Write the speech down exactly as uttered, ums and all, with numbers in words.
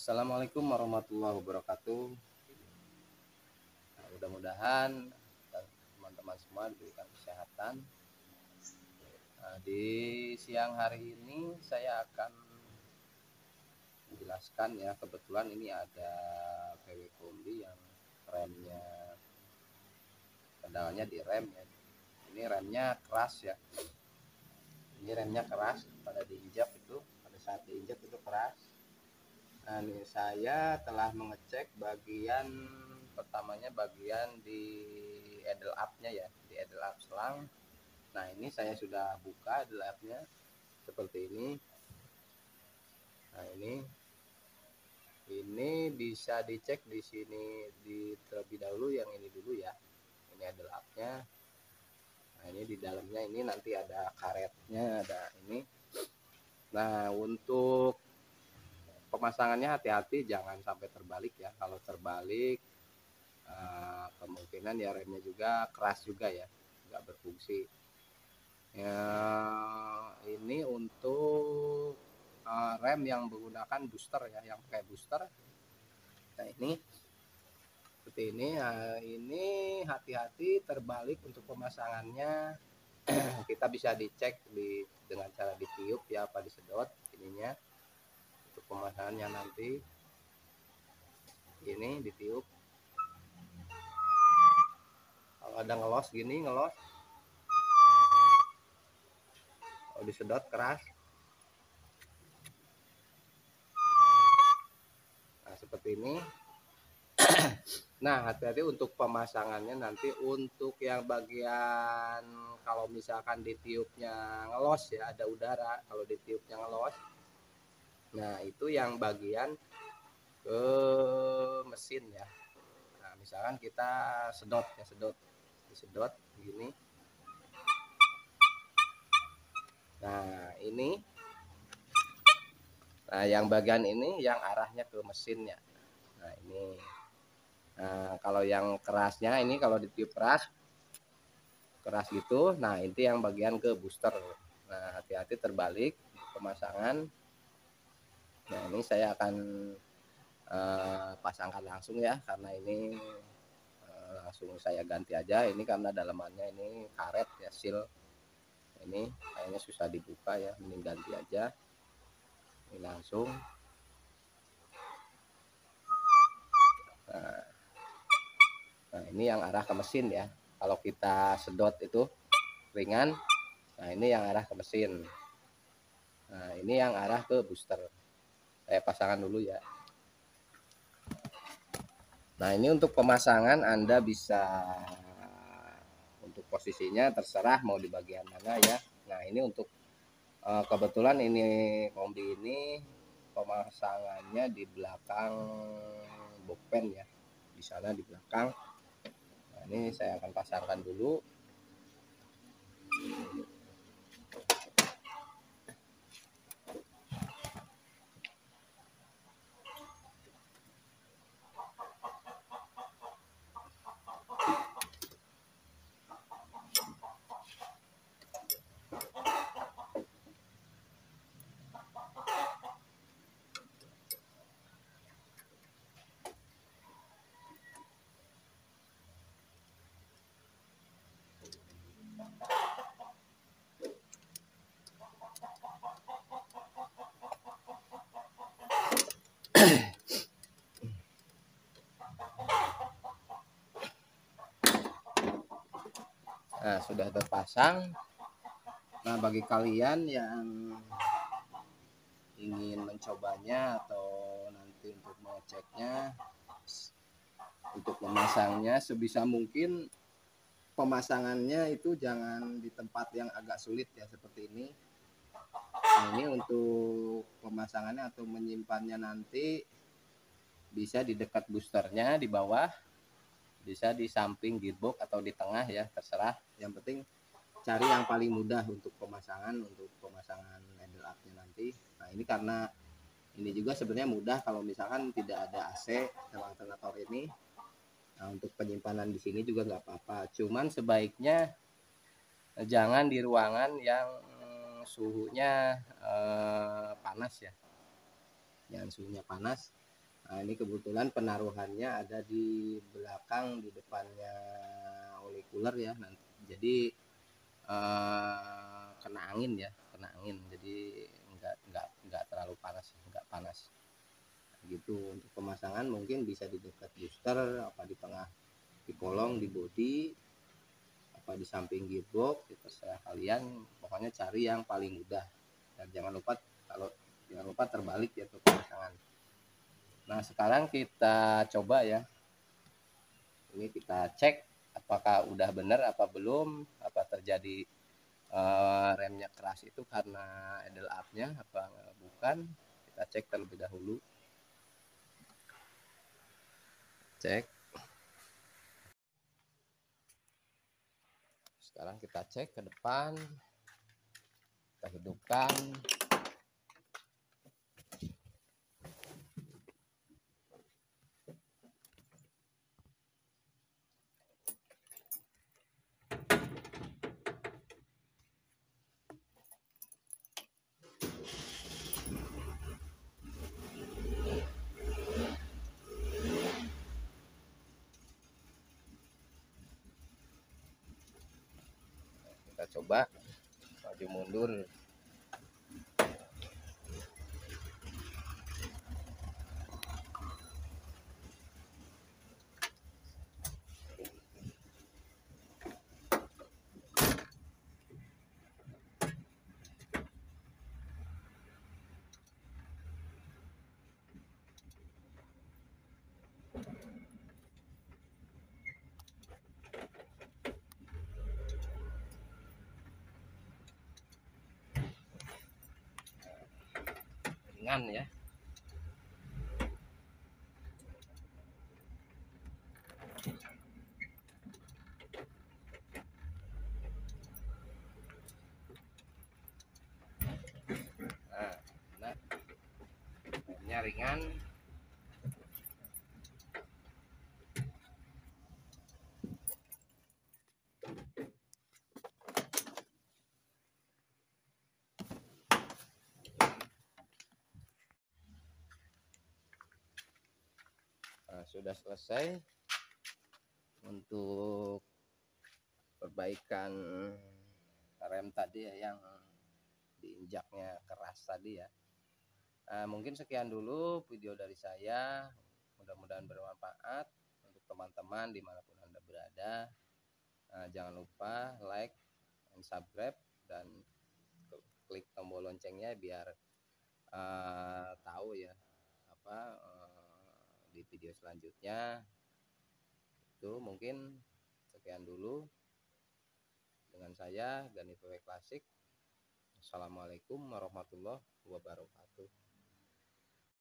Assalamualaikum warahmatullahi wabarakatuh. Nah, mudah-mudahan teman-teman semua diberikan kesehatan. Nah, di siang hari ini saya akan menjelaskan ya, kebetulan ini ada V W kombi yang remnya pedalnya di rem ya. Ini remnya keras ya. Ini remnya keras pada diinjak itu, pada saat diinjak itu keras. Nah, ini saya telah mengecek bagian pertamanya, bagian di idle up-nya ya, di idle up selang. Nah, ini saya sudah buka idle up-nya seperti ini. Nah, ini ini bisa dicek di sini di terlebih dahulu, yang ini dulu ya. Ini idle up-nya. Nah, ini di dalamnya ini nanti ada karetnya, ada ini. Nah, untuk pemasangannya hati-hati, jangan sampai terbalik ya. Kalau terbalik uh, kemungkinan ya remnya juga keras juga ya, nggak berfungsi ya. Ini untuk uh, rem yang menggunakan booster ya, yang pakai booster. Nah, ini seperti ini. Nah, ini hati-hati terbalik untuk pemasangannya. Kita bisa dicek di dengan cara ditiup ya, apa disedot ininya. Untuk pemasangannya nanti ini ditiup. Kalau ada ngelos gini, ngelos. Kalau disedot keras. Nah, seperti ini. Nah, hati-hati untuk pemasangannya nanti. Untuk yang bagian kalau misalkan ditiupnya ngelos ya, ada udara kalau ditiupnya ngelos. Nah, itu yang bagian ke mesin ya. Nah, misalkan kita sedot ya, sedot disedot gini. Nah, ini nah yang bagian ini yang arahnya ke mesinnya. Nah, ini nah kalau yang kerasnya ini, kalau ditiup keras keras gitu, nah itu yang bagian ke booster. Nah, hati-hati terbalik pemasangan. Nah, ini saya akan uh, pasangkan langsung ya, karena ini uh, langsung saya ganti aja. Ini karena dalamannya ini karet ya, seal. Ini kayaknya susah dibuka ya, mending ganti aja. Ini langsung. Nah, nah ini yang arah ke mesin ya. Kalau kita sedot itu ringan, nah ini yang arah ke mesin. Nah, ini yang arah ke booster. Saya pasangkan dulu ya. Nah, ini untuk pemasangan Anda bisa, untuk posisinya terserah mau di bagian mana ya. Nah, ini untuk kebetulan ini kombi ini pemasangannya di belakang bookpen ya, di sana di belakang. Nah, ini saya akan pasangkan dulu. Nah, sudah terpasang. Nah, bagi kalian yang ingin mencobanya atau nanti untuk mengeceknya, untuk memasangnya sebisa mungkin pemasangannya itu jangan di tempat yang agak sulit ya, seperti ini. Nah, ini untuk pemasangannya atau menyimpannya nanti bisa di dekat boosternya di bawah, bisa di samping gearbox atau di tengah ya, terserah. Yang penting cari yang paling mudah untuk pemasangan, untuk pemasangan idle up-nya nanti. Nah, ini karena ini juga sebenarnya mudah kalau misalkan tidak ada A C dalam alternator ini. Nah, untuk penyimpanan di sini juga nggak apa-apa. Cuman sebaiknya jangan di ruangan yang suhunya eh, panas ya. Jangan suhunya panas. Nah, ini kebetulan penaruhannya ada di belakang, di depannya oli cooler ya. Nanti jadi eh, kena angin ya, kena angin. Jadi enggak enggak enggak terlalu panas, enggak panas. Gitu. Untuk pemasangan mungkin bisa di dekat booster, apa di tengah, di kolong, di bodi, apa di samping gearbox, itu terserah kalian. Pokoknya cari yang paling mudah. Dan jangan lupa kalau jangan lupa terbalik ya untuk pemasangan. Nah, sekarang kita coba ya. Ini kita cek apakah udah benar apa belum, apa terjadi uh, remnya keras itu karena idle up-nya apa bukan. Kita cek terlebih dahulu. Cek. Sekarang kita cek ke depan. Kita hidupkan. Kita coba maju mundur. Ringan ya. Nah, nah remnya ringan. Nah, sudah selesai untuk perbaikan rem tadi ya, yang diinjaknya keras tadi ya. Nah, mungkin sekian dulu video dari saya, mudah-mudahan bermanfaat untuk teman-teman dimanapun Anda berada. Nah, jangan lupa like and subscribe dan klik tombol loncengnya biar uh, tahu ya apa uh, di video selanjutnya. Itu mungkin sekian dulu dengan saya Gani P W Klasik. Assalamualaikum warahmatullahi wabarakatuh.